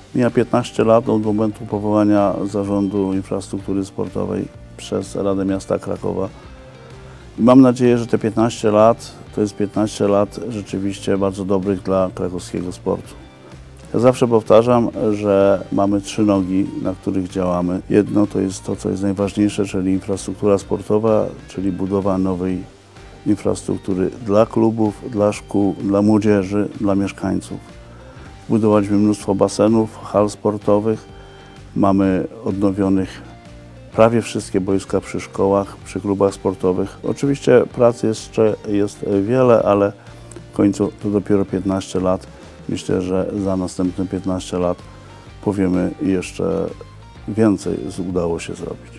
Mija 15 lat od momentu powołania Zarządu Infrastruktury Sportowej przez Radę Miasta Krakowa. I mam nadzieję, że te 15 lat to jest 15 lat rzeczywiście bardzo dobrych dla krakowskiego sportu. Ja zawsze powtarzam, że mamy 3 nogi, na których działamy. Jedno to jest to, co jest najważniejsze, czyli infrastruktura sportowa, czyli budowa nowej infrastruktury dla klubów, dla szkół, dla młodzieży, dla mieszkańców. Budowaliśmy mnóstwo basenów, hal sportowych. Mamy odnowionych prawie wszystkie boiska przy szkołach, przy klubach sportowych. Oczywiście pracy jeszcze jest wiele, ale w końcu to dopiero 15 lat. Myślę, że za następne 15 lat powiemy jeszcze więcej udało się zrobić.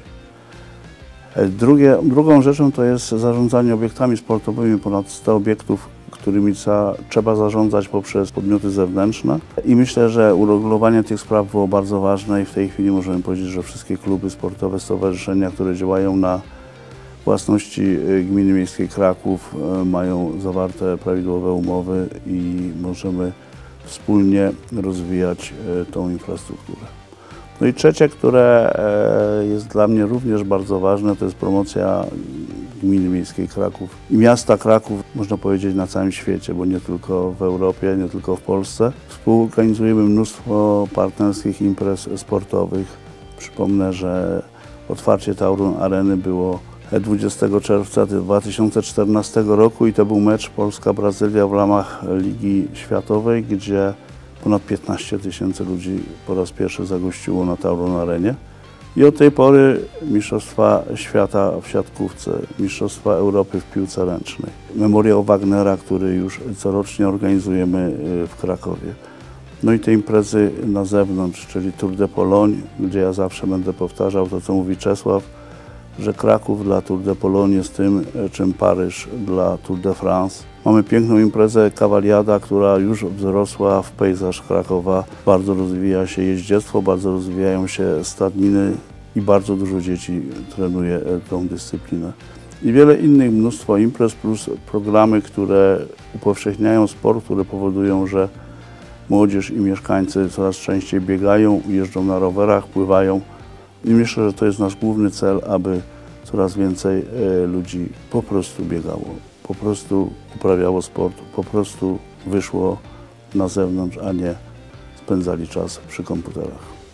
Drugą rzeczą to jest zarządzanie obiektami sportowymi, ponad 100 obiektów, którymi trzeba zarządzać poprzez podmioty zewnętrzne. I myślę, że uregulowanie tych spraw było bardzo ważne i w tej chwili możemy powiedzieć, że wszystkie kluby sportowe, stowarzyszenia, które działają na własności Gminy Miejskiej Kraków, mają zawarte prawidłowe umowy i możemy wspólnie rozwijać tą infrastrukturę. No i trzecie, które jest dla mnie również bardzo ważne, to jest promocja Gminy Miejskiej Kraków i miasta Kraków, można powiedzieć, na całym świecie, bo nie tylko w Europie, nie tylko w Polsce. Współorganizujemy mnóstwo partnerskich imprez sportowych. Przypomnę, że otwarcie Tauron Areny było 20 czerwca 2014 roku i to był mecz Polska-Brazylia w ramach Ligi Światowej, gdzie ponad 15 000 ludzi po raz pierwszy zagościło na Tauron Arenie. I od tej pory Mistrzostwa Świata w siatkówce, Mistrzostwa Europy w piłce ręcznej. Memoriał Wagnera, który już corocznie organizujemy w Krakowie. No i te imprezy na zewnątrz, czyli Tour de Pologne, gdzie ja zawsze będę powtarzał to, co mówi Czesław, że Kraków dla Tour de Pologne jest tym, czym Paryż dla Tour de France. Mamy piękną imprezę Kawaliada, która już wzrosła w pejzaż Krakowa. Bardzo rozwija się jeździectwo, bardzo rozwijają się stadniny i bardzo dużo dzieci trenuje tą dyscyplinę. I wiele innych, mnóstwo imprez plus programy, które upowszechniają sport, które powodują, że młodzież i mieszkańcy coraz częściej biegają, jeżdżą na rowerach, pływają. I myślę, że to jest nasz główny cel, aby coraz więcej ludzi po prostu biegało, po prostu uprawiało sport, po prostu wyszło na zewnątrz, a nie spędzali czas przy komputerach.